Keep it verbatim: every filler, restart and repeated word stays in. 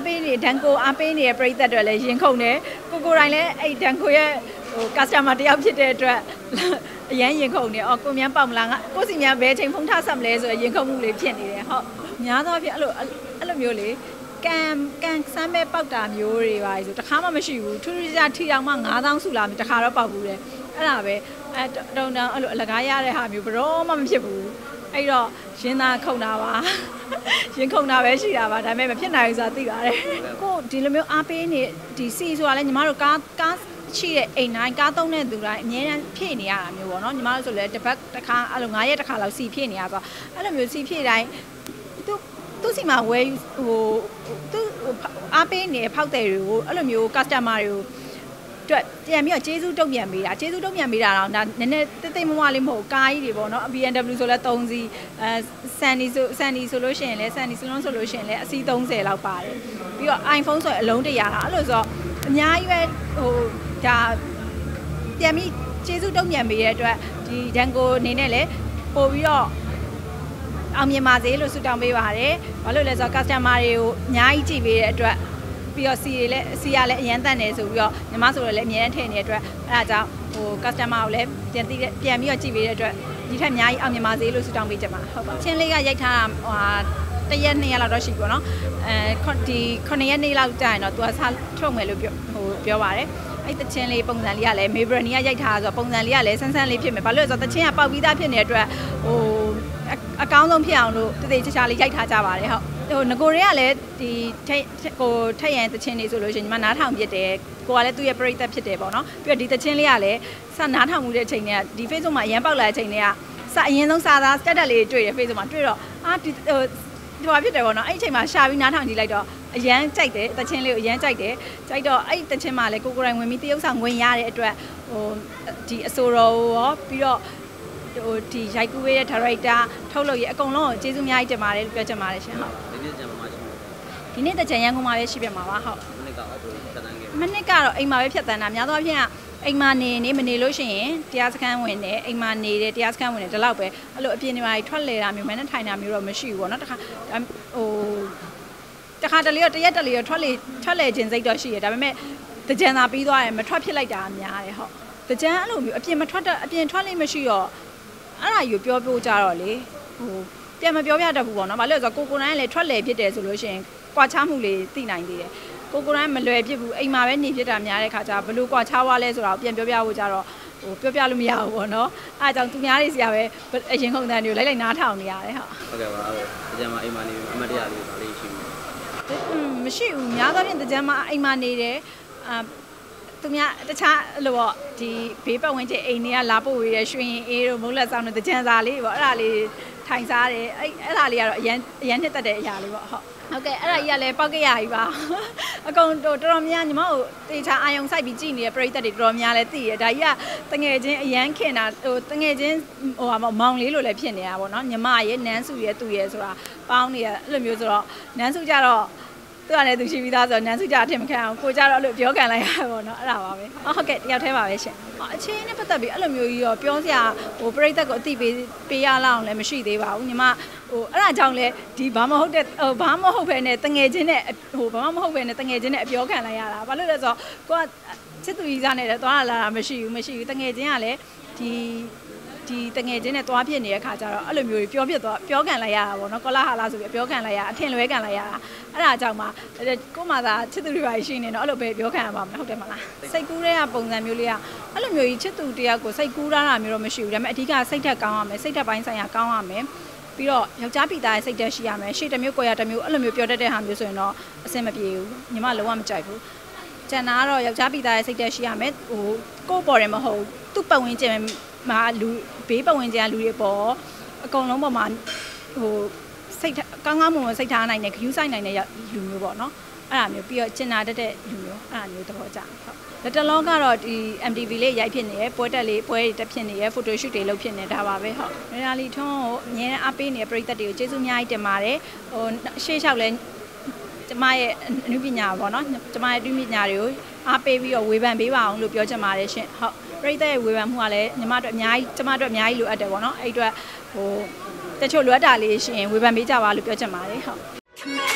ပေးနေဒန်ကိုအားပေးနေတဲ့ပရိသတ်တွေလည်းရင်ခုန်တယ်ကိုကိုတိုင်းလည်းအဲ့ဒန်ကိုရဲ့ဟို customer တယောက်ဖြစ်တဲ့အတွက်အရန်ရင်ခုန်နေအော်ကိုမြန်းပေါက်မလားငါကိုစီမြန်းဘယ်ချိန်ဖုန်းထားဆက်မလဲဆိုရင်ခုန်မှုလေးဖြစ်နေတယ်ဟုတ်များသောအားဖြင့်အဲ့လိုအဲ့လိုမျိုးလေကံကံစမ်းမဲ့ပေါက်တာမျိုးတွေပါဆိုတခါမှမရှိဘူးထူးထူးခြားခြားထီအောင်မှငါးသောင်းစုလာပြီတခါတော့ပေါက်ဘူးတယ်အဲ့ဒါပဲအဲတုံတောင်အဲ့လိုအလကားရတဲ့ဟာမျိုးဘရောမှမဖြစ်ဘူးအဲ့တော့ရင်းသားခုန်တာပါရင်ခုန်တာပဲရှိတာပါဒါပေမဲ့မဖြစ်နိုင်ဘူးဆိုတာသိပါတယ်ကိုဒီလိုမျိုးအားပေးနေဒီစီဆိုတာလဲညီမတို့ကားကားရှိတဲ့အိမ်တိုင်းကားသုံးတဲ့သူတိုင်းအများအားဖြည့်နေရတာမျိုးပေါ့နော်ညီမတို့ဆိုလဲတစ်ပတ်တစ်ခါအဲ့လို၅ရက်တစ်ခါလောက်စီဖြည့်နေရဆိုအဲ့လိုမျိုးစီဖြည့်တိုင်းသူသူစီမှာဝယ်ဟိုသူအားပေးနေဖောက်တယ်တွေကိုအဲ့လိုမျိုး customer တွေကိုအတွက်ပြန်ပြီးတော့ကျေးဇူးတုံ့ပြန်ပေးတာကျေးဇူးတုံ့ပြန်ပေးတာတော့ဒါနည်းနည်းတိတ်တိတ်မမလေးမဟုတ်ကားကြီးတွေပေါ့နော် B M W ဆိုလဲသုံးစီအဲ Sunny ဆို Sunny ဆိုလို့ရှိရင်လဲ Sunny Salon ဆိုလို့ရှိရင်လဲအစီးသုံးဆယ်လောက်ပါတယ်ပြီးတော့ iPhone ဆိုရင်အလုံးတရာအဲ့လိုဆိုတော့အများကြီးပဲဟိုဒါပြန်ပြီးကျေးဇူးတုံ့ပြန်ပေးရတဲ့အတွက်ဒီဒန်ကိုအနေနဲ့လဲပို့ပြီးတော့အောင်မြင်ပါစေလို့ဆုတောင်းပေးပါတယ်ဘာလို့လဲဆိုတော့ customer တွေကိုအများကြီးကြည့်ပေးတဲ့အတွက်ပြီးတော့စီတွေလည်းစီရလည်းအရန်တန်တယ်ဆိုပြီးတော့ညီမဆိုတော့လည်းအများနဲ့ထည့်နေတဲ့အတွက်အဲဒါကြောင့်ဟို customer ကိုလည်းပြန်သိပြန်ပြီးတော့ကြည့်ပေးတဲ့အတွက်ဒီထက်အများကြီးအောင်မြင်ပါစေလို့ဆုတောင်းပေးကြပါဟုတ်ပါချင်းလေးကရိုက်ထားတာဟိုတရက်နှစ်ရက်လောက်တော့ရှိပြီပေါ့နော်အဲဒီခုနှစ်ရက်နေ့လောက်ကြာရင်တော့သူကဆထုတ်မယ်လို့ပြောဟိုပြောပါတယ်အဲ့တချင်းလေးပုံစံလေးကလည်းမေဘရနီကရိုက်ထားတာဆိုတော့ပုံစံလေးကလည်းဆန်းဆန်းလေးဖြစ်မယ်ဘာလို့လဲဆိုတော့တချင်းကပေါက်ပြီးသားဖြစ်နေတဲ့အတွက်ဟိုအကောင်းဆုံးဖြစ်အောင်လို့တည်တည်ချာချာလေးရိုက်ထားကြပါတယ်ဟုတ်ဟိုငကိုတွေကလည်းဒီကိုထက်ရန်တချင်းလေးဆိုလို့ရှိရင်ညီမနားထောင်ပြတယ်ကိုကလည်းသူ့ရဲ့ပရိသတ်ဖြစ်တယ်ပေါ့နော်ပြီးတော့ဒီတချင်းလေးကလည်းစနားထောင်မှုတဲ့အချိန်တွေကဒီ Facebook မှာအရန်ပေါက်လာတဲ့အချိန်တွေကစအရင်ဆုံးစာသား status လေးတွေ့တယ် Facebook မှာတွေ့တော့အာဒီဟိုဒီဟာဖြစ်တယ်ပေါ့နော်အဲ့အချိန်မှာရှာပြီးနားထောင်ကြည့်လိုက်တော့အရန်ကြိုက်တယ်တချင်းလေးကိုအရန်ကြိုက်တယ်ကြိုက်တော့အဲ့တချင်းမှာလည်းကိုကိုရိုင်းဝင်ပြီးတရုပ်ဆောင်ဝင်ရတဲ့အတွက်ဟိုဒီအဆိုတော်ရောပြီးတော့ဟိုဒီရိုက်ကူးပေးတဲ့ director ထုတ်လို့ရအကုန်လုံးကိုကျေးဇူးအများကြီးတင်ပါတယ်လို့ပြောချင်ပါတယ်ရှင်ဟုတ်ဒီနေ့တကြံရန်ကုန်မှာပဲရှိပြမှာပါဟုတ်မနစ်ကတော့ဖြတ်တန်းခဲ့မနစ်ကတော့အိမ်မှာပဲဖြတ်တန်းတာများသောအားဖြင့်အိမ်မှာနေနေမနေလို့ရှိရင်တရားစခန်းဝင်တယ်အိမ်မှာနေတယ်တရားစခန်းဝင်တယ်ဒီလောက်ပဲအဲ့လိုအပြင်တွေမှာထွက်လေတာမျိုးမနဲ့ထိုင်တာမျိုးတော့မရှိဘူးပေါ့နော်တခါဟိုတခါတလေတော့တရက်တလေတော့ထွက်လေထွက်လေခြင်းစိတ်တော့ရှိရဒါပေမဲ့တကြံသာပြီးသွားရင်မထွက်ဖြစ်လိုက်တာများတယ်ဟုတ်တကြံအဲ့လိုမျိုးအပြင်မထွက်အပြင်ထွက်လေးမရှိတော့အဲ့ဒါယူပြောပြောကြတော့လေဟိုပြန်မပြောပြတတ်ဘူးပေါ့နော်ဘာလို့လဲဆိုတော့ကိုကိုတိုင်းလည်းထွက်လေဖြစ်တယ်ဆိုလို့ရှိရင်ကွာချမှုလေးသိနိုင်သေးတယ်ကိုကိုတိုင်းမလွယ်ဖြစ်ဘူးအိမ်မှာပဲနေဖြစ်တာများတဲ့ခါကျဘလို့ကွာချွားလဲဆိုတာကိုပြန်ပြောပြဖို့ကြတော့ဟိုပြောပြလို့မရဘူးပေါ့နော်အဲအကြောင်းသူများတွေစီကပဲအရင်ခုန်တန်းတွေကိုလိုက်လိုက်နားထောင်နေရတယ်ဟုတ်ဟုတ်ကဲ့ပါအဲ့ဒါကြမ်းမှာအိမ်မှာနေအမတ်တရလေးပါလေးရှိဘူးမရှိဘူးများသောဖြင့်တကြမ်းမှာအိမ်မှာနေတယ်အာသူများတခြားလို့ပေါ့ဒီဘေးပတ်ဝန်းကျင်အိမ်တွေကလာပို့ဝေးတဲ့ရွှေရင်အေးတို့မုတ်လက်ဆောင်တို့တကြံစာလေးပေါ့အဲ့ဒါလေးထိုင်စားတယ်အဲ့အဲ့ဒါလေးကတော့အရန်အရန်နှစ်သက်တဲ့အရာလေးပေါ့ဟုတ်ဟုတ်ကဲ့အဲ့ဒါကြီးကလည်းပေါက်ကရကြီးပါအကုန်တော်တော်များညီမတို့တေချာအာယုံစိုက်ပြီးကြည့်နေတဲ့ပရိသတ်တွေတော်တော်များလည်းသိရဒါကြီးကတငယ်ချင်းအရန်ခင်တာဟိုတငယ်ချင်းဟိုဟာမောင်လေးလိုလည်းဖြစ်နေတာပေါ့နော်ညီမရဲ့နန်းစုရဲ့သူ့ရဲ့ဆိုတာပေါင်းနေရအဲ့လိုမျိုးဆိုတော့နန်းစုကြတော့သူကလည်းသူရှိပြီးသားဆိုတော့နန်းစုကြအထင်မခံအောင်ကိုကြတော့အဲ့လိုပြောခံလိုက်ရပါပေါ့နော်အဲ့ဒါပါပဲဟုတ်ကဲ့တယောက်တည်းပါပဲရှင်အချင်းနဲ့ပတ်သက်ပြီးအဲ့လိုမျိုးကြီးတော့ပြောစရာဟိုပရိသတ်ကိုအသိပေးပေးရလောက်အောင်လည်းမရှိသေးပါဘူးညီမဟိုအဲ့ဒါကြောင့်လဲဒီဘာမဟုတ်တဲ့ဟိုဘာမဟုတ်ပဲနဲ့တငယ်ချင်းနဲ့ဟိုဘာမှမဟုတ်ပဲနဲ့တငယ်ချင်းနဲ့အပြောခံလိုက်ရတာဘာလို့လဲဆိုတော့ကိုကချစ်သူကြီးစားနဲ့လည်းသွားလာတာမရှိဘူးမရှိဘူးတငယ်ချင်းကလည်းဒီဒီတငယ်ချင်းနဲ့သွားဖြစ်နေတဲ့ခါကျတော့အဲ့လိုမျိုးပြောဖြစ်သွားပြောခံလိုက်ရတာပေါ့နော်ကောလာဟာလာဆိုပြီးပြောခံလိုက်ရအထင်လွဲခံလိုက်ရတာအဲ့ဒါကြောင့်မှကို့မှာသာချစ်သူတွေပါရှိနေတော့အဲ့လိုပဲပြောခံရပါမလားဟုတ်တယ်မလားစိတ်ကူးတဲ့ပုံစံမျိုးလေးကအဲ့လိုမျိုးကြီးချစ်သူတယောက်ကိုစိတ်ကူးရတာမျိုးတော့မရှိဘူးဒါပေမဲ့အဓိကစိတ်ထက်ကောင်းရမယ်စိတ်ထက်ပိုင်းဆိုင်ရာကောင်းရမယ်ပြီးတော့ယောက်ျားပိသားရဲ့စိတ်ဓာတ်ရှိရမယ်ရှေ့တစ်မျိုးကိုရတစ်မျိုးအဲ့လိုမျိုးပြောတတ်တဲ့ဟာမျိုးဆိုရင်တော့အဆင်မပြေဘူးညီမလုံးဝမကြိုက်ဘူးကျန်တာကတော့ယောက်ျားပိသားရဲ့စိတ်ဓာတ်ရှိရမယ်ဟိုကို့ပေါ်တယ်မဟုတ်သူ့ပတ်ဝန်းကျင်မှာလူဘေးပတ်ဝန်းကျင်ကလူတွေပေါ်အကုန်လုံးပေါ်မှာဟိုစိတ်ကောင်းကောင်းမွန်မွန်စိတ်ထားနိုင်တဲ့ခရူးဆိုင်နိုင်တဲ့လူမျိုးပေါ့နော်အဲ့ဒါမျိုးပြီးတော့ကျင်နာတတ်တဲ့လူမျိုးအဲ့ဒါမျိုးသဘောကျဟုတ်လက်တလုံးကတော့ဒီ M T V လေးရိုက်ဖြစ်နေရယ်ပွဲတက်လေးပွဲတွေတက်ဖြစ်နေရယ် photo shoot တွေလုပ်ဖြစ်နေတာပါပဲဟုတ်မေရာလီထွန်းကိုအများနဲ့အားပေးနေတဲ့ပရိသတ်တွေကိုကျေးဇူးအများကြီးတင်ပါတယ်ဟိုရှေ့လျှောက်လဲကျမရဲ့အနုပညာပေါ့နော်ကျမရဲ့အနုပညာတွေကိုအားပေးပြီးတော့ဝေဖန်ပေးပါအောင်လို့ပြောချင်ပါတယ်ရှင်ဟုတ်ပရိသတ်ရဲ့ဝေဖန်မှုကလည်းညီမတို့အများကြီးကျမတို့အများကြီးလိုအပ်တယ်ပေါ့နော်အဲ့အတွက်ဟိုတချို့လိုအပ်တာလေးရှင်ဝေဖန်ပေးကြပါလို့ပြောချင်ပါတယ်ဟုတ်